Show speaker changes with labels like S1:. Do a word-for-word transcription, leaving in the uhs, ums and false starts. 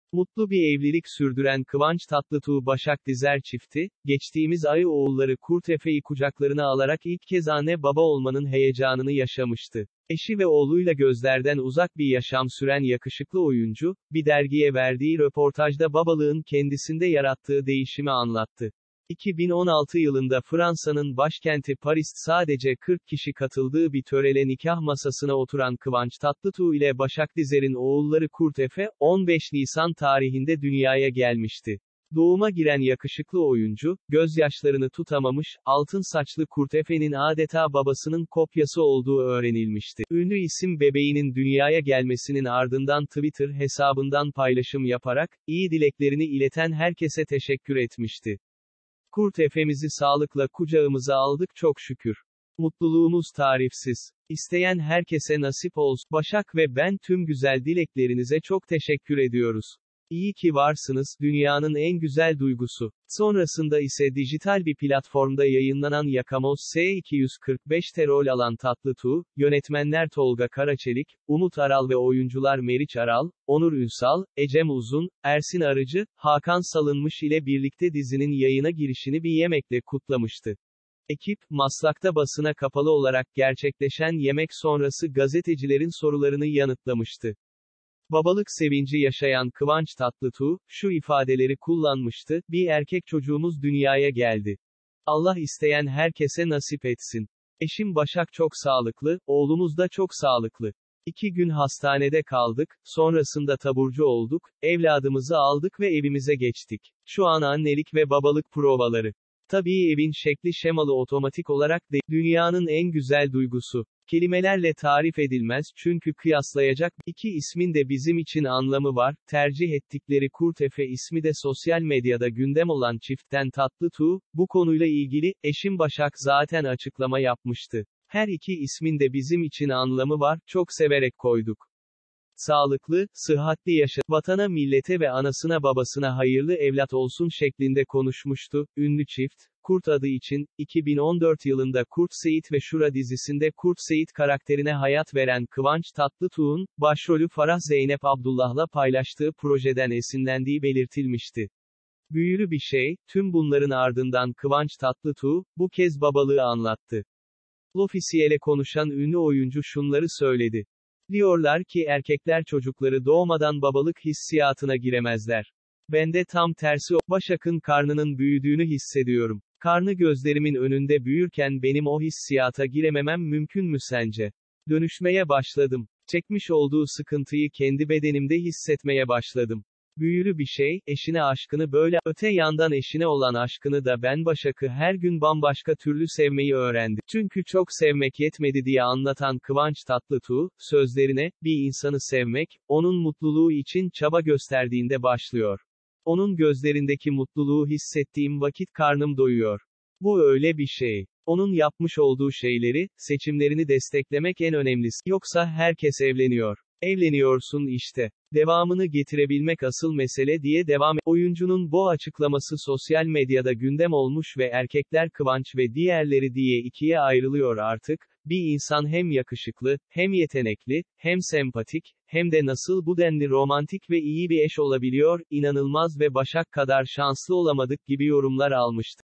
S1: Mutlu bir evlilik sürdüren Kıvanç Tatlıtuğ Başak Dizer çifti, geçtiğimiz ay oğulları Kurt Efe'yi kucaklarına alarak ilk kez anne baba olmanın heyecanını yaşamıştı. Eşi ve oğluyla gözlerden uzak bir yaşam süren yakışıklı oyuncu, bir dergiye verdiği röportajda babalığın kendisinde yarattığı değişimi anlattı. iki bin on altı yılında Fransa'nın başkenti Paris'te sadece kırk kişi katıldığı bir törele nikah masasına oturan Kıvanç Tatlıtuğ ile Başak Dizer'in oğulları Kurt Efe, on beş Nisan tarihinde dünyaya gelmişti. Doğuma giren yakışıklı oyuncu, gözyaşlarını tutamamış, altın saçlı Kurt Efe'nin adeta babasının kopyası olduğu öğrenilmişti. Ünlü isim bebeğinin dünyaya gelmesinin ardından Twitter hesabından paylaşım yaparak, iyi dileklerini ileten herkese teşekkür etmişti. Kurt Efe'mizi sağlıkla kucağımıza aldık çok şükür. Mutluluğumuz tarifsiz. İsteyen herkese nasip olsun. Başak ve ben tüm güzel dileklerinize çok teşekkür ediyoruz. İyi ki varsınız, dünyanın en güzel duygusu. Sonrasında ise dijital bir platformda yayınlanan Yakamoz S iki yüz kırk beş'te rol alan Tatlıtuğ, yönetmenler Tolga Karaçelik, Umut Aral ve oyuncular Meriç Aral, Onur Ünsal, Ecem Uzun, Ersin Arıcı, Hakan Salınmış ile birlikte dizinin yayına girişini bir yemekle kutlamıştı. Ekip, Maslak'ta basına kapalı olarak gerçekleşen yemek sonrası gazetecilerin sorularını yanıtlamıştı. Babalık sevinci yaşayan Kıvanç Tatlıtuğ, şu ifadeleri kullanmıştı: "Bir erkek çocuğumuz dünyaya geldi. Allah isteyen herkese nasip etsin. Eşim Başak çok sağlıklı, oğlumuz da çok sağlıklı. İki gün hastanede kaldık, sonrasında taburcu olduk, evladımızı aldık ve evimize geçtik. Şu an annelik ve babalık provaları. Tabii evin şekli şemalı otomatik olarak de, dünyanın en güzel duygusu. Kelimelerle tarif edilmez çünkü kıyaslayacak iki ismin de bizim için anlamı var." Tercih ettikleri Kurt Efe ismi de sosyal medyada gündem olan çiftten Tatlıtuğ, bu konuyla ilgili, eşim Başak zaten açıklama yapmıştı. "Her iki ismin de bizim için anlamı var, çok severek koyduk. Sağlıklı, sıhhatli yaşa, vatana millete ve anasına babasına hayırlı evlat olsun" şeklinde konuşmuştu. Ünlü çift, Kurt adı için, iki bin on dört yılında Kurt Seyit ve Şura dizisinde Kurt Seyit karakterine hayat veren Kıvanç Tatlıtuğ'un, başrolü Farah Zeynep Abdullah'la paylaştığı projeden esinlendiği belirtilmişti. Büyülü bir şey, tüm bunların ardından Kıvanç Tatlıtuğ, bu kez babalığı anlattı. L'Officiel'e konuşan ünlü oyuncu şunları söyledi. "Diyorlar ki erkekler çocukları doğmadan babalık hissiyatına giremezler. Bende tam tersi, o Başak'ın karnının büyüdüğünü hissediyorum. Karnı gözlerimin önünde büyürken benim o hissiyata girememem mümkün mü sence? Dönüşmeye başladım. Çekmiş olduğu sıkıntıyı kendi bedenimde hissetmeye başladım. Büyülü bir şey, eşine aşkını böyle, öte yandan eşine olan aşkını da ben Başak'ı her gün bambaşka türlü sevmeyi öğrendim. Çünkü çok sevmek yetmedi" diye anlatan Kıvanç Tatlıtuğ, sözlerine, "Bir insanı sevmek, onun mutluluğu için çaba gösterdiğinde başlıyor. Onun gözlerindeki mutluluğu hissettiğim vakit karnım doyuyor. Bu öyle bir şey. Onun yapmış olduğu şeyleri, seçimlerini desteklemek en önemlisi. Yoksa herkes evleniyor. Evleniyorsun işte. Devamını getirebilmek asıl mesele" diye devam et. Oyuncunun bu açıklaması sosyal medyada gündem olmuş ve erkekler Kıvanç ve diğerleri diye ikiye ayrılıyor artık. Bir insan hem yakışıklı, hem yetenekli, hem sempatik, hem de nasıl bu denli romantik ve iyi bir eş olabiliyor, inanılmaz ve Başak kadar şanslı olamadık gibi yorumlar almıştı.